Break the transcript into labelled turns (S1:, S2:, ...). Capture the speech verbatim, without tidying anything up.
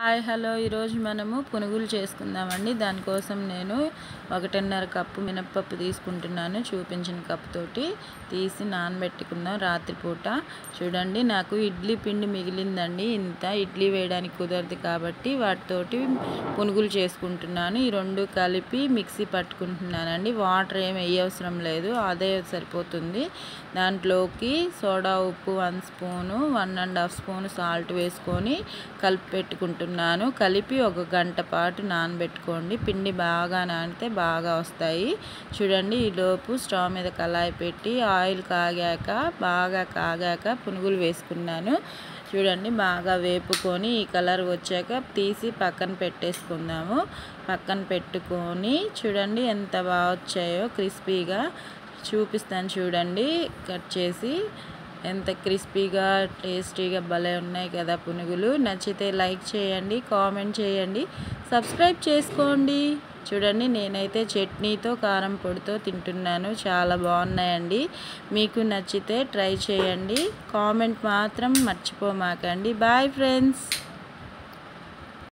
S1: Hi hello ఈరోజు మనము పునుగులు చేసుకుందామండి. దానికోసం నేను ఒకటిన్నర కప్పు మినప్పప్పు తీసుకుంటున్నాను. చూపించిన కప్పు తోటి తీసి నానబెట్టుకుందాం రాత్రిపూట. చూడండి, నాకు ఇడ్లీ పిండి మిగిలిందండి. ఇంత ఇడ్లీ వేయడానికి కుదరదు కాబట్టి వాటితోటి పునుగులు చేసుకుంటున్నాను. ఈ రెండు కలిపి మిక్సీ పట్టుకుంటున్నానండి. వాటర్ ఏమి వేయవసరం లేదు, అదే సరిపోతుంది. దాంట్లోకి సోడా ఉప్పు one spoon, one and half spoon salt వేసుకొని కలిపి పెట్టుకుంటున్నాను. కలిపి ఒక గంట పాటు నానబెట్టుకోండి. పిండి బాగా నానితే బాగా వస్తాయి. చూడండి, ఈలోపు స్టవ్ మీద కళాయి పెట్టి ఆయిల్ కాగాక బాగా కాగాక పునుగులు వేసుకున్నాను. చూడండి, బాగా వేపుకొని ఈ కలర్ వచ్చాక తీసి పక్కన పెట్టేసుకుందాము. పక్కన పెట్టుకొని చూడండి ఎంత బాగా వచ్చాయో క్రిస్పీగా చూపిస్తాను. చూడండి, కట్ చేసి ఎంత క్రిస్పీగా టేస్టీగా భలే ఉన్నాయి కదా పునుగులు. నచ్చితే లైక్ చేయండి, కామెంట్ చేయండి, సబ్స్క్రైబ్ చేసుకోండి. చూడండి, నేనైతే చట్నీతో కారం పొడితో తింటున్నాను. చాలా బాగున్నాయండి. మీకు నచ్చితే ట్రై చేయండి. కామెంట్ మాత్రం మర్చిపోమాకండి. Bye friends.